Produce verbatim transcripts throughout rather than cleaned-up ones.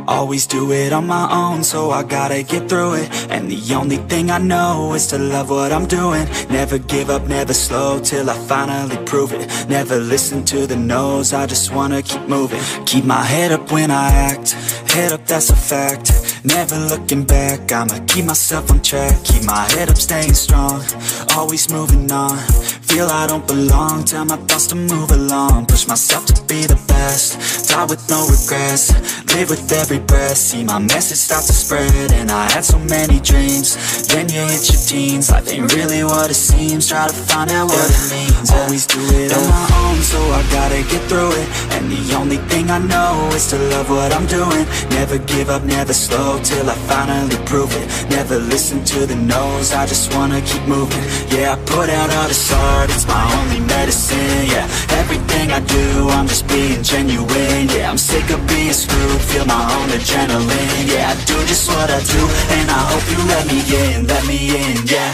Always do it on my own, so I gotta get through it. And the only thing I know is to love what I'm doing. Never give up, never slow, till I finally prove it. Never listen to the no's, I just wanna keep moving. Keep my head up when I act, head up, that's a fact. Never looking back, I'ma keep myself on track. Keep my head up, staying strong, always moving on. Feel I don't belong, tell my thoughts to move along. Push myself to be the best, die with no regrets. Live with every breath, see my message start to spread. And I had so many dreams, then you hit your teens. Life ain't really what it seems, try to find out what it means. Always do it on my own, so I gotta get through it. And the only thing I know is to love what I'm doing. Never give up, never slow, till I finally prove it. Never listen to the no's, I just wanna keep moving. Yeah, I put out all this art, it's my only medicine. Yeah, everything I do, I'm just being genuine. Yeah, I'm sick of being screwed, feel my own adrenaline. Yeah, I do just what I do, and I hope you let me in, let me in, yeah.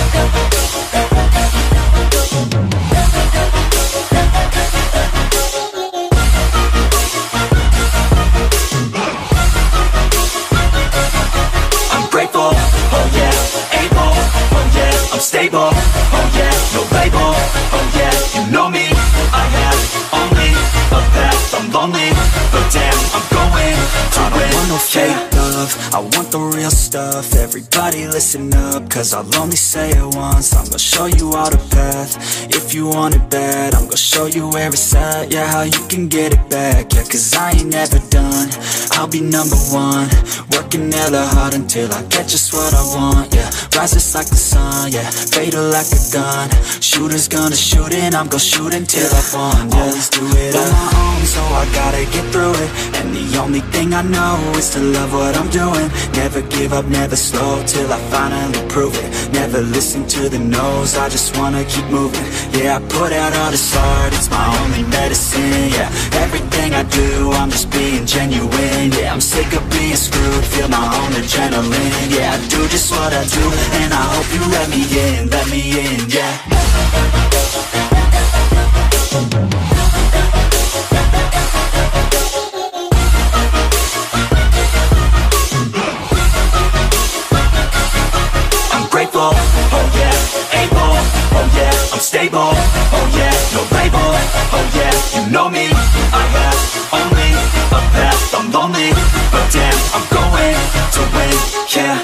I'm grateful, oh yeah, able, oh yeah, I'm stable, oh yeah, no label, oh yeah, you know me, I have only a path, I'm lonely, but damn, I'm going to win. I don't want no fake love, I want the real stuff. Everybody listen up, cause I'll only say it once. I'm gonna show you all the path, if you want it bad. I'm gonna show you where it's at, yeah, how you can get it back. Yeah, cause I ain't never done, I'll be number one. Working hella hard until I get just what I want, yeah. Rises like the sun, yeah, fatal like a gun. Shooters gonna shoot and I'm gonna shoot until I won, yeah. Always do it on my own, so I gotta get through it. And the only thing I know is to love what I'm doing. Never give up, never slow, till I finally prove it. Never listen to the no's, I just wanna keep moving. Yeah, I put out all this art, it's my only medicine. Yeah, everything I do, I'm just being genuine. Yeah, I'm sick of being screwed, feel my own adrenaline. Yeah, I do just what I do, and I hope you let me in, let me in, yeah. Oh yeah, able, oh yeah, I'm stable, oh yeah, no label, oh yeah, you know me, I have only a path, I'm lonely, but damn, I'm going to win, yeah.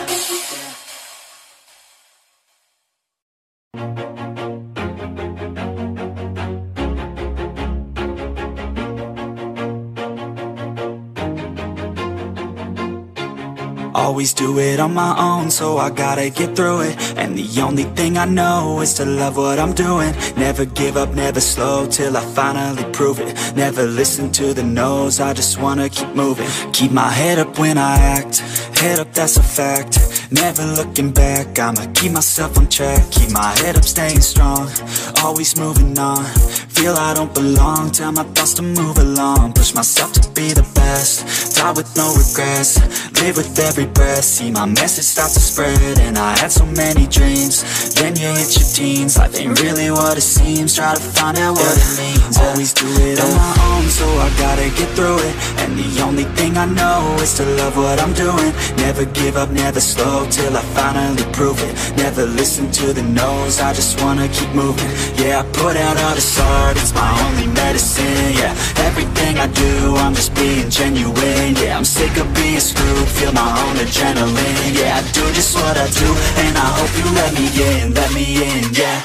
Always do it on my own, so I gotta get through it. And the only thing I know is to love what I'm doing. Never give up, never slow, till I finally prove it. Never listen to the no's, I just wanna keep moving. Keep my head up when I act, head up, that's a fact. Never looking back, I'ma keep myself on track. Keep my head up, staying strong, always moving on. Feel I don't belong, tell my thoughts to move along. Push myself to be the best, die with no regrets. Live with every breath, see my message start to spread. And I had so many dreams, then you hit your teens. Life ain't really what it seems, try to find out what it means. Always do it on my own, so I gotta get through it. And the only thing I know is to love what I'm doing. Never give up, never slow, till I finally prove it. Never listen to the no's, I just wanna keep moving. Yeah, I put out all this art, it's my only medicine. Yeah, everything I do, I'm just being genuine. Yeah, I'm sick of being screwed, feel my own adrenaline. Yeah, I do just what I do, and I hope you let me in, let me in, yeah.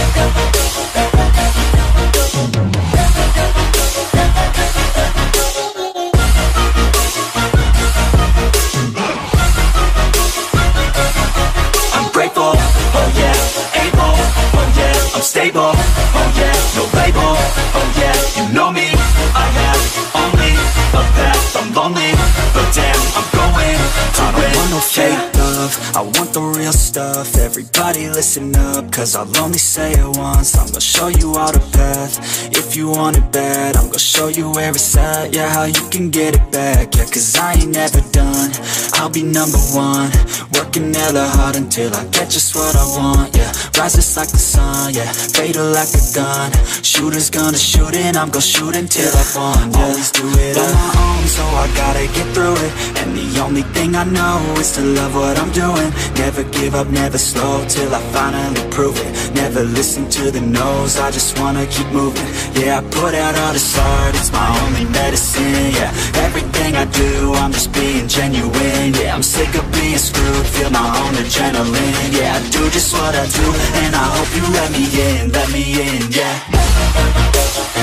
I'm grateful, oh yeah, able, oh yeah, I'm stable, oh yeah, no label, oh yeah, you know me, I have only a path, I'm lonely, but damn, I'm going to win. I don't want no fake love, love, I want the real stuff. Everybody listen up, cause I'll only say it once. I'm gonna show you all the path. If you want it bad, I'm gonna show you where it's at. Yeah, how you can get it back. Yeah, cause I ain't never done. I'll be number one, working hella hard until I get just what I want. Yeah, rises like the sun, yeah, fatal like a gun. Shooter's gonna shoot and I'm gonna shoot until I won. Yeah, always do it on my own, so I gotta get through it. And the only thing I know is to love what I'm doing. Never give up, never slow, till I finally prove it. Never listen to the no's, I just wanna keep moving. Yeah, I put out all this art, it's my only medicine. Yeah, everything I do, I'm just being genuine. Yeah, I'm sick of being screwed, feel my own adrenaline. Yeah, I do just what I do, and I hope you let me in, let me in, yeah.